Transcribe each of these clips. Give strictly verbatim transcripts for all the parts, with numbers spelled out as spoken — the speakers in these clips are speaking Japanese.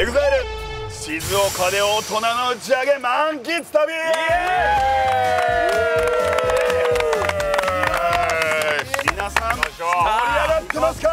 エグザイル静岡で大人の打ち上げ満喫旅。皆さん盛り上がってますか？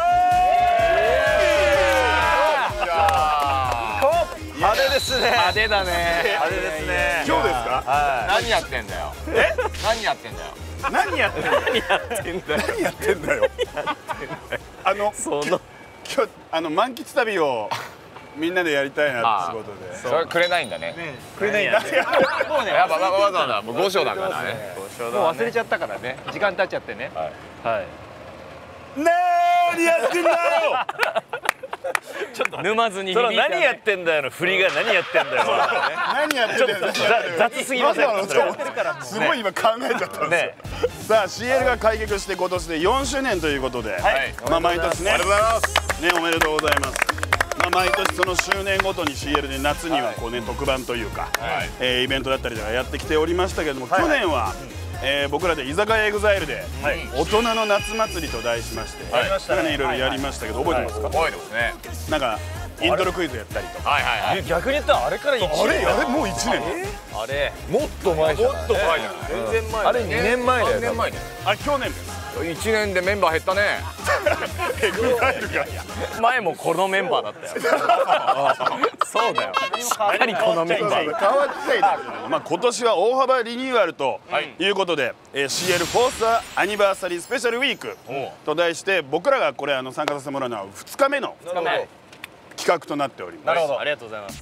派手ですね。 派手だね。 派手ですね。 今日ですか？ 何やってんだよ。え？何やってんだよ。 何やってんだよ。 何やってんだよ。 何やってんだよ。あのその今日あの満喫旅をみんなでやりたいなって仕事で。 それくれないんだね。 くれないんだ。もうね、 やっぱわざわざもうご章だからね。 もう忘れちゃったからね。時間経っちゃってね。はい。 何やってんだよ。 ちょっと沼津にその何やってんだよの振りが何やってんだよ。 何やってんだよ。 雑すぎません。 すごい今考えちゃったんですよ。さあ シーエル が開局して今年でよんしゅうねんということで、まあ毎年ね、ねおめでとうございます。まあ毎年その周年ごとに シーエル で夏にはこうね特番というかイベントだったりとかやってきておりましたけれども、去年はえー僕らで居酒屋エグザイルで大人の夏祭りと題しまして、はいねいろいろやりましたけど覚えてますか？ 覚えてますね。 なんかイントロクイズやったりとか。 はいはいはい。 逆に言ったらあれからいちねん。 あれあれもういちねん。 あれもっと前じゃない。もっと前じゃない。全然前。あれにねんまえだよ。 にねんまえだよ。 あ去年です。 いちねんでメンバー減ったね。 エグザイルが前もこのメンバーだったよ。そうだよ。しっかりこのメンバー。 変わっちゃいない。まあ今年は大幅リニューアルということで、えー シーエル フォースアニバーサリースペシャルウィークと題して僕らがこれあの参加させてもらうのはふつかめの企画となっております。 なるほど。 ありがとうございます。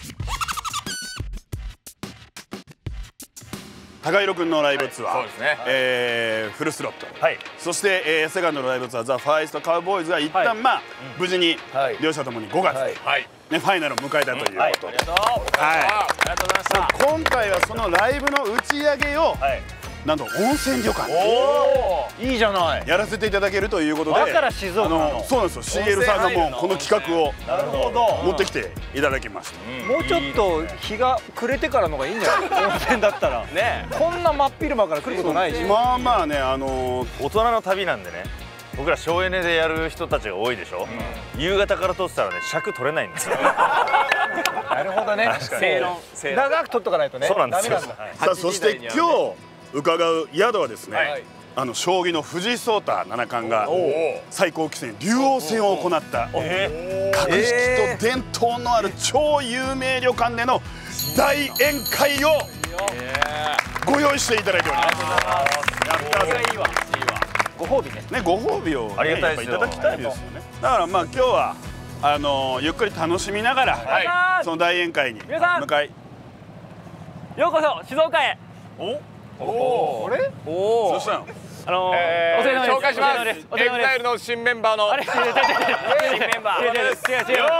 高弘くんのライブツアー、 そうですね。 えーフルスロット、 はい。 そして、えーセカンドのライブツアーザ・ファイストカウボーイズが一旦、まあ無事にはい両者ともにごがつ、 はいはい。 ね、ファイナルを迎えたということで、はいありがとう。ありがとうございました。 今回はそのライブの打ち上げを、 はい。 なんと温泉旅館でおお。いいじゃない。 やらせていただけるということで、 だから静岡なのあのそうなんですよ。 シーエル さんがもうこの企画をなるほど。 持ってきていただきました。 もうちょっと日が暮れてからのがいいんじゃない？温泉だったらね。 こんな真っ昼間から来ることないし。 まあまあね、あのー大人の旅なんでね。僕ら省エネでやる人たちが多いでしょ。夕方から撮ってたらね尺取れないんですよ。 なるほどね。 正論。正論。 長く撮っとかないとね。 そうなんですよ。 ダメなんだ。 さあそして今日伺う宿はですね、あの将棋の藤井聡太七冠が最高棋戦竜王戦を行った格式と伝統のある超有名旅館での大宴会をご用意していただいております。やったぜ。 いいわ。いいわ。 ご褒美ね。 ね、ご褒美を、ね、 ありがたいですよやっぱいただきたいですよね。だからまあ今日はあのーゆっくり楽しみながら、 はいその大宴会に皆さん向かい、 ようこそ静岡へ。 おお。 あれ？ おどうしたの？ あのえーお疲れ様です。 紹介します。 お疲れ様です。お疲れ様ですエグザイル の新メンバーの。 あれ違う違う違う違うメンバー違う違う違う違う違う違う違う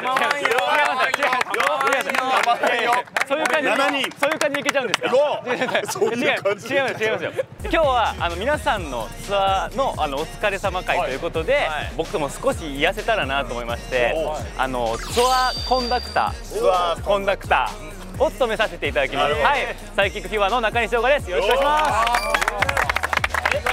そういう感じななにんそういう感じでいけちゃうんですか？ そういう感じ違います違いますよ。今日はあの皆さんのツアーのあのお疲れ様会ということで、僕も少し癒せたらなと思いまして、あのツアーコンダクターツアーコンダクターを務めさせていただきます。はい、サイキックフィーバーの中西翔賀です。よろしくお願いします。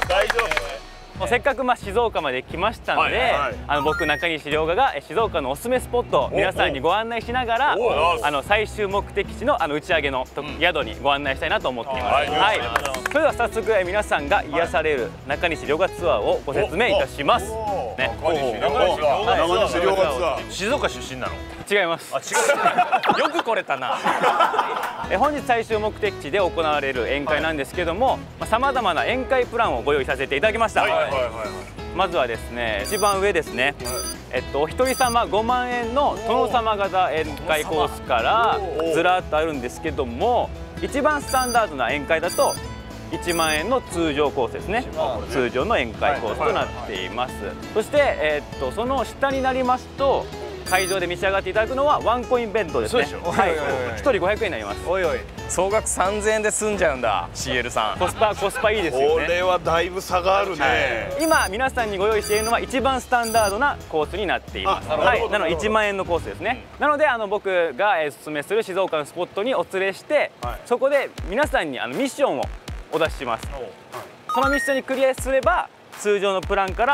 大丈もうせっかくまあ静岡まで来ましたので、 はいはいあの僕中西涼賀がえ静岡のおすすめスポットを皆さんにご案内しながら、あの最終目的地のあの打ち上げのと宿にご案内したいなと思っています。はい、それでは早速え皆さんが癒される中西涼賀ツアーをご説明いたします。ね、 夫。生西両月は静岡出身なの？ 違います。 あ違う。 よく来れたな。え本日最終目的地で行われる宴会なんですけども、さまざまな宴会プランをご用意させていただきました。まずはですね、一番上ですね、えっとお一人様ごまんえんの殿様型宴会コースからずらっとあるんですけども、一番スタンダードな宴会だといちまんえんの通常コースですね。通常の宴会コースとなっています。そしてえっとその下になりますと、会場で召し上がっていただくのはワンコイン弁当ですね。はい、ひとりごひゃくえんになります。 おいおい。 総額さんぜんえんで済んじゃうんだ シーエル さん。コスパコスパいいですよね。 これはだいぶ差があるね。 今皆さんにご用意しているのは一番スタンダードなコースになっています。はい、なのでいちまんえんのコースですね。なのであの僕がえーおすすめする静岡のスポットにお連れして、そこで皆さんにあのミッションをお出しします。そのミッションにクリアすれば通常のプランから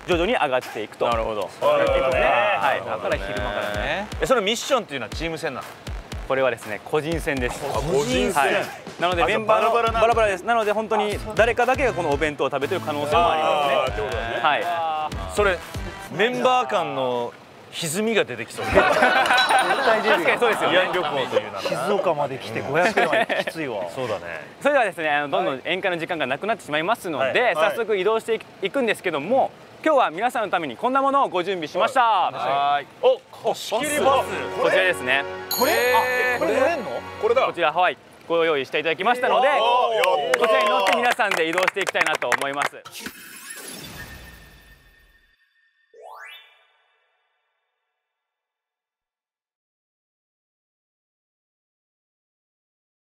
徐々に上がっていくと。 なるほど。 はい、 だから昼間からね。 えそのミッションっていうのはチーム戦なの？ これはですね個人戦です。 個人戦、 はい、なのでメンバーのバラバラです。なので本当に誰かだけがこのお弁当を食べてる可能性もありますね。はい。 それメンバー間の歪みが出てきそう。 確かにそうですよね。 慰安旅行というなら静岡まで来てごひゃくえんはきついわ。 そうだね。 それではですね、あのどんどん宴会の時間がなくなってしまいますので、早速移動していくんですけども、今日は皆さんのためにこんなものをご準備しました。 はい。 お、貸し切りバス。 こちらですね。 これあこれ乗れんの？ これだ。 こちらハワイご用意していただきましたので、こちらに乗って皆さんで移動していきたいなと思います。